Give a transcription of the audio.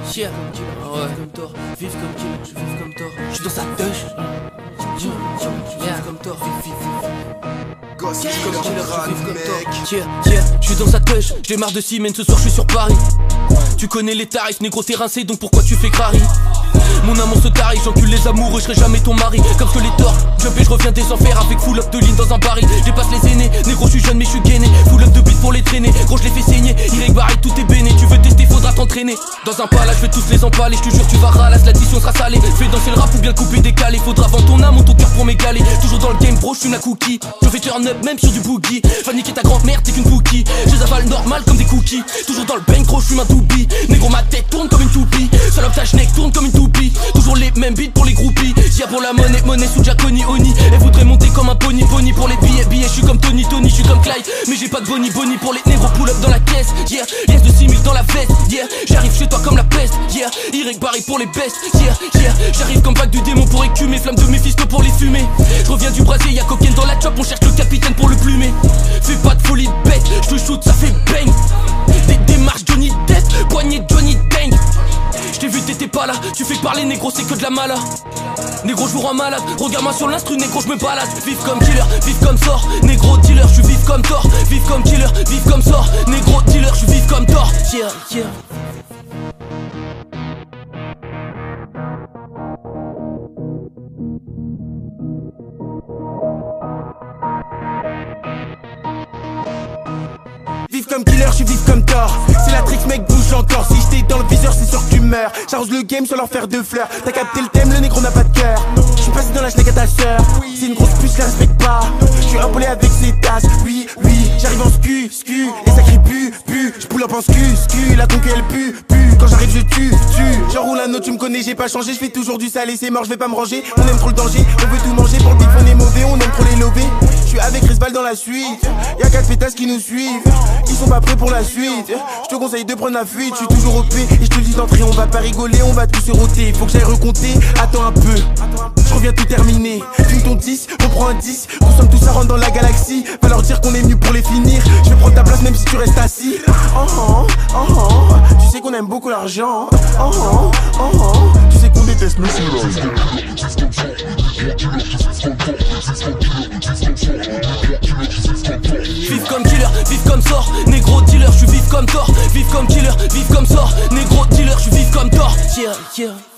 Yeah, ouais, comme Thor, vive comme killer, je vive comme Thor. Je suis dans sa touche. Je vive comme Thor, vive comme killer, je vive comme Thor. Je suis dans sa touche, j'ai marre de Siemens, ce soir je suis sur Paris. Tu connais les tarifs, négro t'es rincé, donc pourquoi tu fais crari? Mon amour se tarie, j'encule les amoureux, je serai jamais ton mari. Comme je te l'ai tort, jump et je reviens des enfers avec full up de ligne dans un baril. Dépasse les aînés, négro je suis jeune mais je suis gainé. Full up de beat pour les traîner, gros je les fais saigner. Irek barré, tout est béné, tu veux tester, faudra t'entraîner. Dans un palace, je vais tous les empaler, je te jure tu vas ralasse, l'addition sera salée. Fais danser le rap ou bien couper décalé, faudra vendre ton âme ou ton cœur pour m'égaler. Toujours dans le game bro, je fume la cookie, je fais turn up même sur du boogie. Va niquer ta grand-mère, t'es qu'une bookie. Je les avale normal comme des cookies. Toujours dans le bang gros, je fume un doobie. Négro ma tête tourne comme une toupie, salope ta schneck tourne comme une toupie. Toujours les mêmes beats pour les groupies. Y'a pour la monnaie sous Jaconi Oni. Elle voudrait monter comme un pony pour les billets, je suis comme Tony, je suis comme Clyde. Mais j'ai pas de boni pour les négros pull up dans la caisse. Yeah, yes de 6000 dans la veste. Yeah, j'arrive chez toi comme la peste. Yeah, Irek barré pour les bestes. Yeah, j'arrive comme vague du démon pour écumer. Flamme de Mephisto pour les fumer. Je reviens du brasier, y'a cocaine dans la chop. On cherche le capitaine pour le plumer. Fais pas de folie de bête, je te shoot, ça fait bang. Des démarches Johnny Depp, poignée Johnny Dang. J't'ai vu t'étais pas là, tu fais parler négro c'est que de la mala. Négro je vous rends malade, regarde-moi sur l'instru négro je me balade. Vive comme killer, vive comme sort, négro dealer, je suis vive comme Thor. Vive comme killer, vive comme sort, négro dealer, je suis vive comme Thor. Yeah. Vive comme killer, je suis vive comme Thor. C'est la trick mec, bouge encore. Si j'étais dans le viseur, c'est sûr que tu meurs. J'arrose le game sur leur faire de fleurs. T'as capté le thème, le négro n'a pas de cœur. Je suis passé dans la schneck à ta sœur. C'est une grosse puce, la respecte pas. Je suis impolé avec ses tasses. Oui, j'arrive en scu. Et ça crie pu. Je pull up en scu. La conquête elle pue. Quand j'arrive je tue. J'enroule un autre, tu me connais, j'ai pas changé. Je fais toujours du salé, c'est mort, je vais pas me ranger. On aime trop le danger, on veut tout manger. Pour le bif on est mauvais, on aime trop les lover. Je suis avec Risval dans la suite. Y'a 4 pétasses qui nous suivent. Ils sont pas prêts pour la suite. Je te conseille de prendre la fuite. Je suis toujours OP et je te le dis d'entrée. On va pas rigoler, on va tous se roter. Faut que j'aille recompter, attends un peu. Je reviens tout terminer. Fume ton 10, reprends un 10. Consomme tout ça, rentre dans la galaxie. Va leur dire qu'on est venu pour les finir. Je vais prendre ta place même si tu restes assis. Tu sais qu'on aime beaucoup l'argent. Tu sais qu'on déteste le silence. Vive comme killer, vive comme sort, négro dealer, je suis vive comme Thor. Vive comme killer, vive comme sort, négro dealer, je suis vive comme Thor. Yeah.